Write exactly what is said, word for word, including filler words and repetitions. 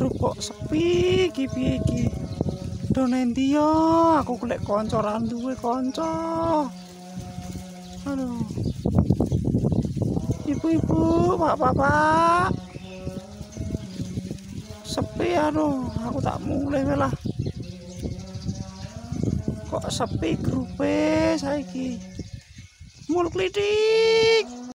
grup kok sepi iki piye iki. Do nendi yo aku golek kanca ra duwe kanca. Aduh. Ibu-ibu, bapak-bapak. Sepi aduh, aku tak mulai lah. Kok sepi grupe saiki. Mul klitik.